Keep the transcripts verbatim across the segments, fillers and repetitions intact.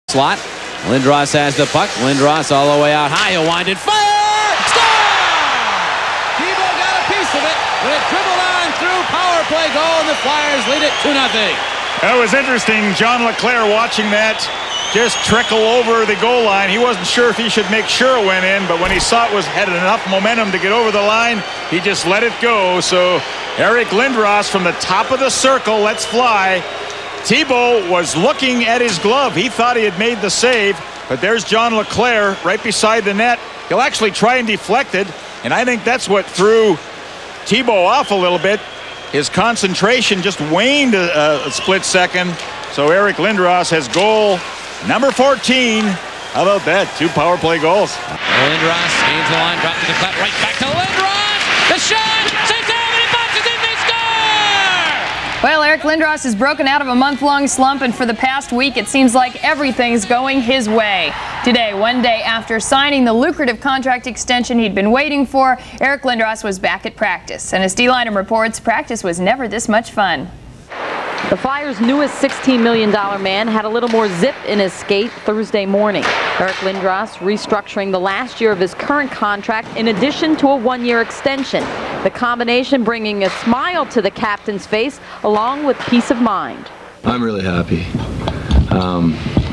Slot. Lindros has the puck. Lindros all the way out high. He'll wind it. Fire! Score! Tebow got a piece of it, but it dribbled on through. Power play goal, and the Flyers lead it two nothing. That was interesting. John LeClair watching that just trickle over the goal line. He wasn't sure if he should make sure it went in, but when he saw it was had enough momentum to get over the line, he just let it go. So Eric Lindros from the top of the circle lets fly. Tebow was looking at his glove. He thought he had made the save, but there's John LeClair right beside the net. He'll actually try and deflect it, and I think that's what threw Tebow off a little bit. His concentration just waned a, a split second. So Eric Lindros has goal number fourteen. How about that? Two power play goals. Lindros gains the line, drops to the flat, right back to Lindros. The shot! Save time, and it boxes in, they score! Well, Eric Lindros has broken out of a month-long slump, and for the past week, it seems like everything's going his way. Today, one day after signing the lucrative contract extension he'd been waiting for, Eric Lindros was back at practice. And as D-Lineham reports, practice was never this much fun. The Flyers' newest sixteen million dollar man had a little more zip in his skate Thursday morning. Eric Lindros restructuring the last year of his current contract in addition to a one-year extension. The combination bringing a smile to the captain's face along with peace of mind. I'm really happy. Um,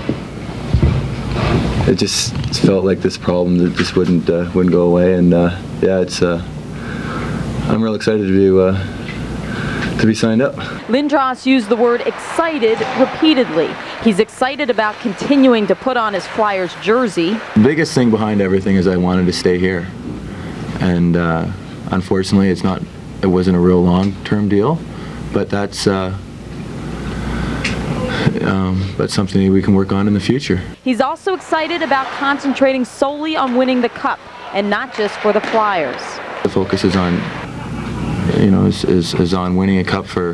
it just felt like this problem that just wouldn't uh, wouldn't go away, and uh, yeah, it's. Uh, I'm real excited to be. Uh, to be signed up. Lindros used the word excited repeatedly. He's excited about continuing to put on his Flyers jersey. The biggest thing behind everything is I wanted to stay here. And uh, unfortunately, it's not, it wasn't a real long-term deal, but that's, uh, um, that's something we can work on in the future. He's also excited about concentrating solely on winning the Cup, and not just for the Flyers. The focus is on you know, is, is, is on winning a cup for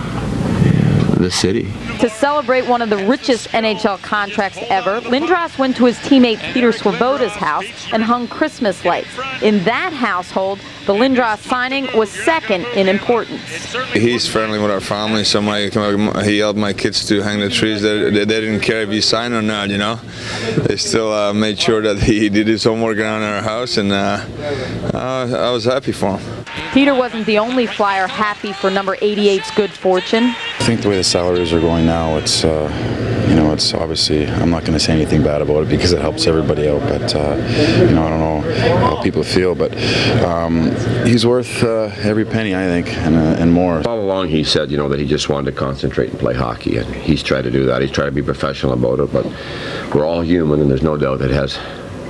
yeah, the city. To celebrate one of the richest N H L contracts ever, Lindros went to his teammate Peter Swoboda's house and hung Christmas lights. In that household, the Lindros signing was second in importance. He's friendly with our family, so my, he helped my kids to hang the trees. They, they didn't care if he signed or not, you know. They still uh, made sure that he did his homework around our house, and uh, uh, I was happy for him. Peter wasn't the only Flyer happy for number eighty-eight's good fortune. I think the way the salaries are going now, it's, uh, you know, it's obviously, I'm not going to say anything bad about it because it helps everybody out, but, uh, you know, I don't know how people feel, but um, he's worth uh, every penny, I think, and, uh, and more. All along he said, you know, that he just wanted to concentrate and play hockey, and he's tried to do that. He's tried to be professional about it, but we're all human, and there's no doubt that it has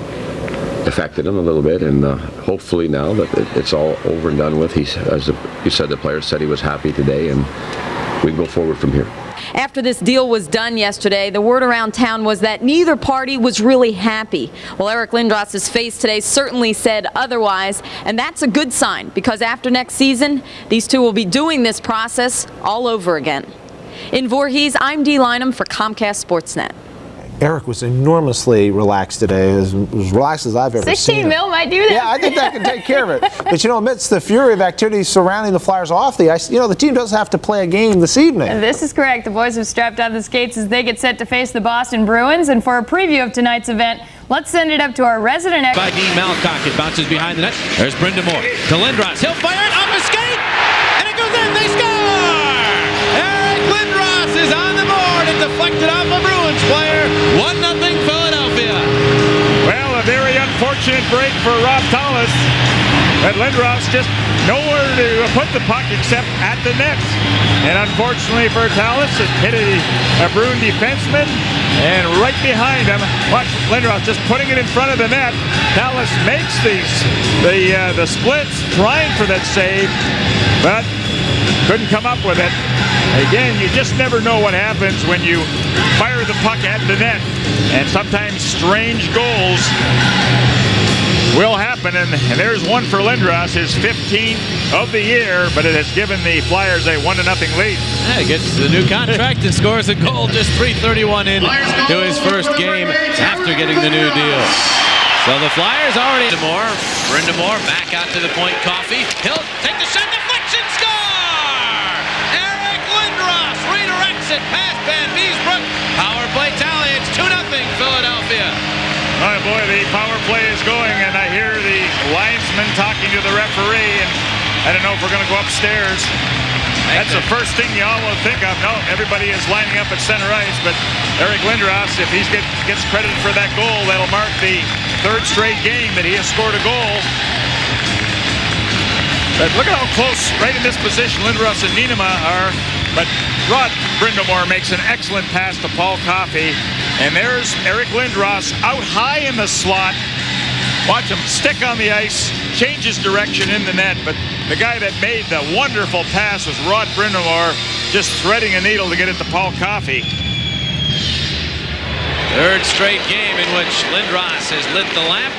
affected him a little bit, and uh, hopefully now that it, it's all over and done with, he's, as the, you said, the player said he was happy today, and we go forward from here. After this deal was done yesterday, the word around town was that neither party was really happy. Well, Eric Lindros' face today certainly said otherwise, and that's a good sign, because after next season, these two will be doing this process all over again. In Voorhees, I'm D-Lineham for Comcast Sportsnet. Eric was enormously relaxed today, as, as relaxed as I've ever seen him. sixteen mil might do that. Yeah, I think that can take care of it. But you know, amidst the fury of activities surrounding the Flyers off the ice, you know, the team does have to play a game this evening. And this is correct. The boys have strapped on the skates as they get set to face the Boston Bruins. And for a preview of tonight's event, let's send it up to our resident expert. By Dean Malcock, it bounces behind the net. There's Brenda Moore to Lindros. He'll fire it off a skate, and it goes in. They score! Eric Lindros is on the board and deflected off a Bruins player. one nothing Philadelphia. Well, a very unfortunate break for Rob Tallis. But Lindros just nowhere to put the puck except at the net. And unfortunately for Tallis, it hit a, a Bruin defenseman, and right behind him, watch Lindros just putting it in front of the net. Tallis makes these the uh, the splits, trying for that save, but couldn't come up with it. Again, you just never know what happens when you fire the puck at the net, and sometimes strange goals will happen, and, and there's one for Lindros, his fifteenth of the year, but it has given the Flyers a one to nothing lead. Yeah, he gets the new contract and scores a goal just three thirty-one in to his first game after getting the new deal. So the Flyers already... Moore, Brenda Moore back out to the point, Coffey. He'll take the shot, deflection, score! Eric Lindros redirects it past Van Beesbrook. Power play tally, it's two nothing. Oh boy, the power play is going, and I hear the linesman talking to the referee, and I don't know if we're going to go upstairs. That's the first thing you all will think of. No, everybody is lining up at center ice, but Eric Lindros, if he get, gets credited for that goal, that'll mark the third straight game that he has scored a goal. But look at how close, right in this position, Lindros and Niedermeyer are. But Rod Brindamore makes an excellent pass to Paul Coffey. And there's Eric Lindros out high in the slot. Watch him stick on the ice, change his direction in the net. But the guy that made the wonderful pass was Rod Brindamore, just threading a needle to get it to Paul Coffey. Third straight game in which Lindros has lit the lamp.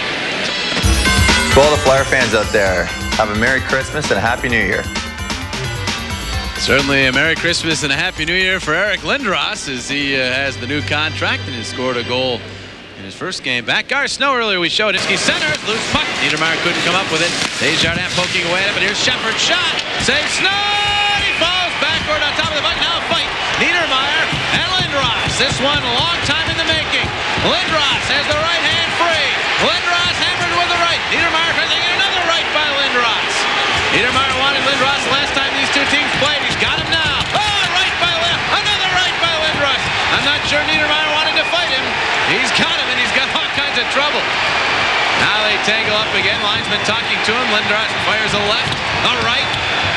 To all the Flyer fans out there, have a Merry Christmas and a Happy New Year. Certainly a Merry Christmas and a Happy New Year for Eric Lindros as he uh, has the new contract and has scored a goal in his first game back. Gar Snow earlier we showed. Iski centers, loose puck. Niedermeyer couldn't come up with it. Desjardins poking away at it, but here's Shepard shot. Save Snow! He falls backward on top of the puck. Now a fight. Niedermeyer and Lindros. This one a long time in the making. Lindros has the right hand free. Lindros hammered with the right. Niedermeyer finishing another right by Lindros. Niedermeyer wanted Lindros the last time these two teams played. He's got him now. Oh, right by Lindros. Another right by Lindros. I'm not sure Niedermeyer wanted to fight him. He's got him, and he's got all kinds of trouble. Now they tangle up again. Linesman talking to him. Lindros fires a left, a right.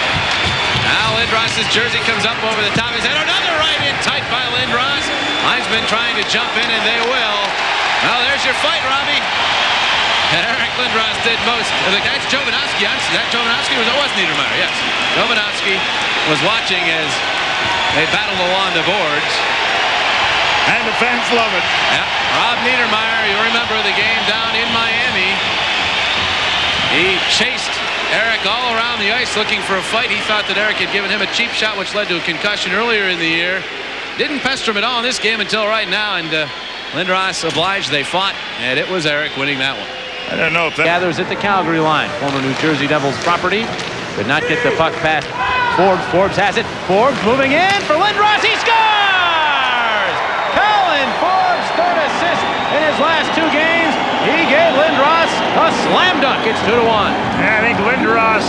Now Lindros' jersey comes up over the top of his head. Another right in tight by Lindros. Linesman trying to jump in, and they will. Well, there's your fight, Robbie. Eric Lindros did most. That's Jovanovski. That Jovanovski was, it was Niedermeyer, yes. Jovanovski was watching as they battled along the boards. And the fans love it. Yeah. Rob Niedermeyer, you remember the game down in Miami. He chased Eric all around the ice looking for a fight. He thought that Eric had given him a cheap shot, which led to a concussion earlier in the year. Didn't pester him at all in this game until right now, and uh, Lindros obliged. They fought, and it was Eric winning that one. I don't know if that gathers at the Calgary line. Former New Jersey Devils property. Could not get the puck past Forbes. Forbes has it. Forbes moving in for Lindros. He scores! Colin Forbes, third assist in his last two games. He gave Lindros a slam dunk. It's two to one. Yeah, I think Lindros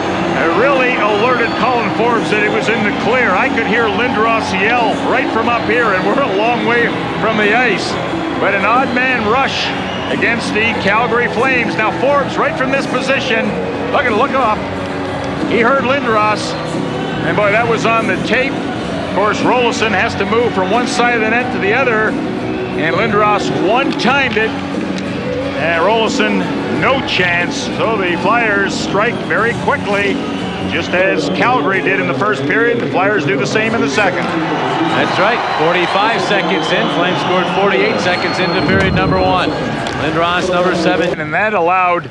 really alerted Colin Forbes that it was in the clear. I could hear Lindros yell right from up here, and we're a long way from the ice. But an odd man rush against the Calgary Flames. Now Forbes right from this position. Look at look up. He heard Lindros, and boy, that was on the tape. Of course, Rolison has to move from one side of the net to the other, and Lindros one-timed it. And Rolison, no chance. So the Flyers strike very quickly, just as Calgary did in the first period. The Flyers do the same in the second. That's right. forty-five seconds in. Flames scored forty-eight seconds into period number one. Lindros, number seven. And that allowed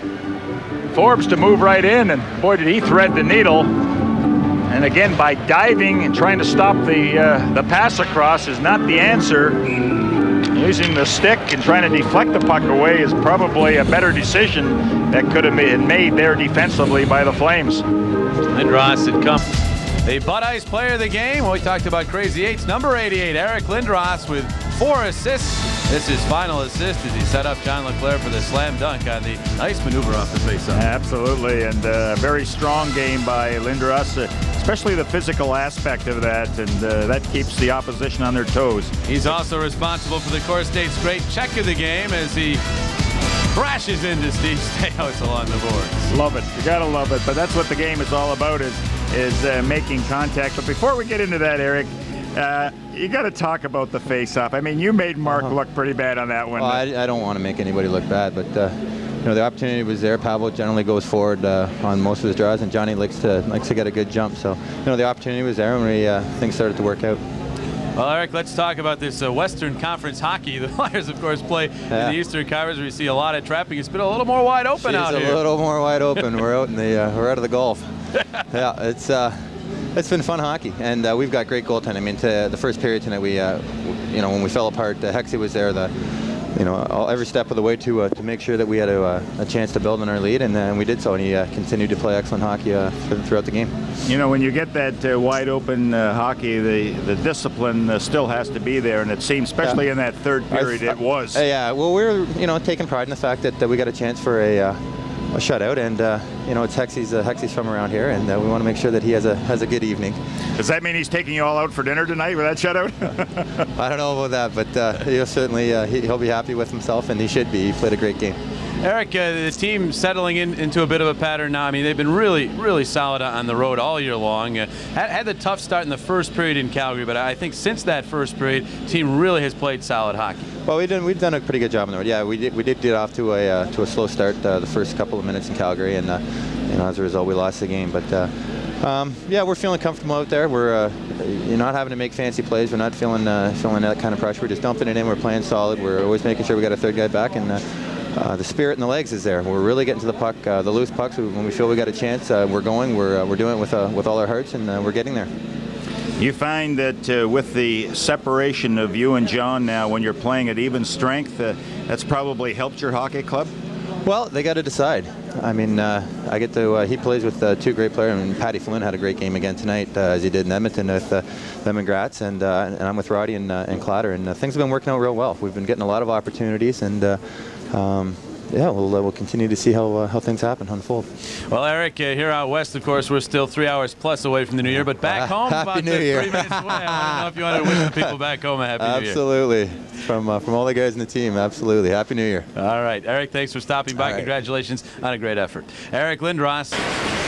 Forbes to move right in, and boy, did he thread the needle. And again, by diving and trying to stop the uh, the pass across is not the answer. Using the stick and trying to deflect the puck away is probably a better decision that could have been made there defensively by the Flames. Lindros had come. The Bud Ice player of the game. Well, we talked about Crazy Eights. Number eighty-eight, Eric Lindros with four assists. This is his final assist as he set up John Leclerc for the slam dunk on the nice maneuver off the faceoff. Absolutely, and a uh, very strong game by Lindros, uh, especially the physical aspect of that, and uh, that keeps the opposition on their toes. He's also responsible for the Core State's great check of the game as he crashes into Steve Stayhouse along the boards. Love it. You gotta love it. But that's what the game is all about, is is uh, making contact. But before we get into that, Eric, uh, you got to talk about the face-off. I mean, you made Mark uh-huh. look pretty bad on that one. Well, I, I don't want to make anybody look bad, but uh, you know, the opportunity was there. Pavel generally goes forward uh, on most of his draws, and Johnny likes to likes to get a good jump. So you know, the opportunity was there, and we uh, things started to work out. Well, Eric, let's talk about this uh, Western Conference hockey. The Flyers, of course, play yeah. in the Eastern Conference, where you see a lot of trapping. It's been a little more wide open Jeez, out a here. A little more wide open. We're out in the uh, we're out of the Gulf. Yeah, it's uh, it's been fun hockey, and uh, we've got great goaltending. I mean, to the first period tonight, we uh, you know, when we fell apart, uh, Hexie was there. The you know, all, every step of the way to uh, to make sure that we had a, uh, a chance to build on our lead, and, uh, and we did so. And he uh, continued to play excellent hockey uh, throughout the game. You know, when you get that uh, wide open uh, hockey, the the discipline uh, still has to be there, and it seems, especially yeah. in that third period, I, it was. Uh, yeah, well, we were, you know, taking pride in the fact that, that we got a chance for a. Uh, a shutout, and uh, you know, it's Hexy's, uh, Hexy's from around here, and uh, we want to make sure that he has a has a good evening. Does that mean he's taking you all out for dinner tonight with that shutout? I don't know about that, but uh, he'll certainly uh, he, he'll be happy with himself, and he should be. He played a great game. Eric, uh, the team settling in, into a bit of a pattern now. I mean, they've been really, really solid on the road all year long. Uh, had, had the tough start in the first period in Calgary, but I think since that first period, the team really has played solid hockey. Well, we did, we've done a pretty good job on the road. Yeah, we did we did get off to a uh, to a slow start uh, the first couple of minutes in Calgary, and uh, you know, as a result, we lost the game. But uh, um, yeah, we're feeling comfortable out there. We're uh, you're not having to make fancy plays. We're not feeling uh, feeling that kind of pressure. We're just dumping it in. We're playing solid. We're always making sure we got a third guy back, and. Uh, Uh, the spirit and the legs is there. We're really getting to the puck, uh, the loose pucks. When we feel we got a chance, uh, we're going. We're uh, we're doing it with uh, with all our hearts, and uh, we're getting there. You find that uh, with the separation of you and John now, when you're playing at even strength, uh, that's probably helped your hockey club? Well, they got to decide. I mean, uh, I get to. Uh, he plays with uh, two great players. I mean, Patty Flynn had a great game again tonight, uh, as he did in Edmonton with uh, them and Gratz, and uh, and I'm with Roddy and uh, and Clatter, and uh, things have been working out real well. We've been getting a lot of opportunities, and. Uh, um, Yeah, we'll, uh, we'll continue to see how uh, how things happen, unfold. Well, Eric, uh, here out west, of course, we're still three hours plus away from the new year, but back home, Happy about New Year. three minutes away. I want to know if you want to wish the people back home a Happy New Year. Absolutely. From, uh, from all the guys in the team, absolutely. Happy New Year. All right. Eric, thanks for stopping by. All right. Congratulations on a great effort. Eric Lindros.